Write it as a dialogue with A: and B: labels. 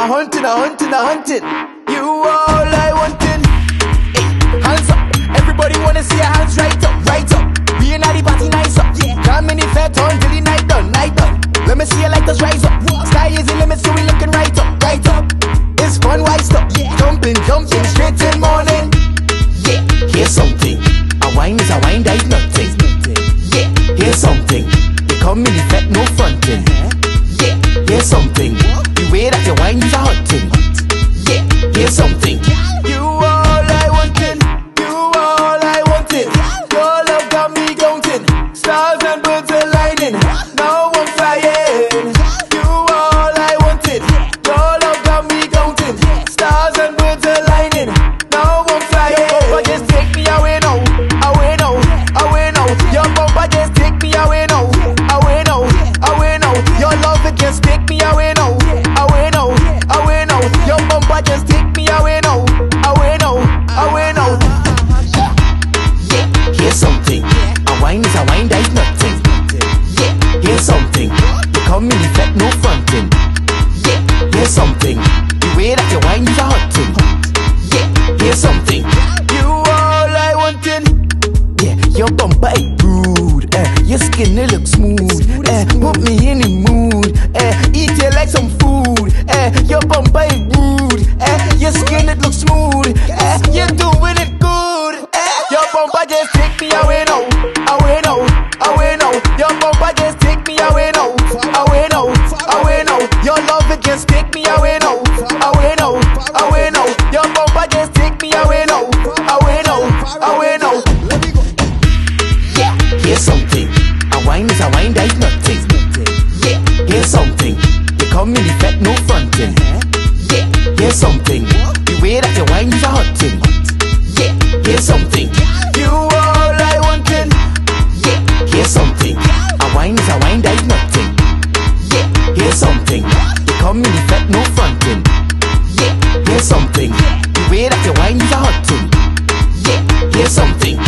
A: hunting. You all I wanting. Hey, hands up. Everybody wanna see your hands right up, right up. We in the party nice up. Yeah. Come in the fat on till the night done, night done. Let me see your lighters rise up. Sky is the limit, so we looking right up, right up. It's fun, wise up. Yeah. Jumping, straight till morning. Yeah, here's something. A wine is a wine, that is nothing. Yeah, here's something. They come in the fat, no fronting. Yeah, here's something. The way that your wine is a hot thing. Yeah, here's something. You all I wanted. You all I wanted. Your love got me counting. Stars and birds aligning. Now I'm flying. You all I wanted. Your love got me counting. Stars and birds aligning. Now I'm flying. Your bumper just take me away now. Away now. Away now. Your bumper just take me away now. Away now. Away now. Your love it just take me away now. Away now. Away now. Your bumper just take me away now. Away now. Away now. Yeah, here's something. A wine is a wine, that is nothing. Yeah, here's something. You come in the fat, no fronting. Yeah, here's something. The way that your wine is a hot thing. Yeah, here's something. You all I wanted. Yeah, your bumper is good. Your skin it looks smooth. Put me in the mood. Eat you like some food. Your bumper is good. Your skin it looks smooth. You're doing it good. Your bumper just take me away now. Away now. Away now. Your bumper just take me away now. Away now. Away now. Your love it just take me away now. Away now. Away now. Your bumper just take me away now. Away now. Away now. Yeah, here's something. A wine is a wine, that is nothing. Yeah, here's something. You come in the fat, no fronting. Yeah, here's something. The way that your wine is a hot thing. Yeah, here's something. You all I wanted. Yeah, here's something. A wine is a wine, that is nothing. Yeah, here's something. You come in the fat, no fronting. Yeah, here's something. The way that your wine is a hot thing. Yeah, here's something.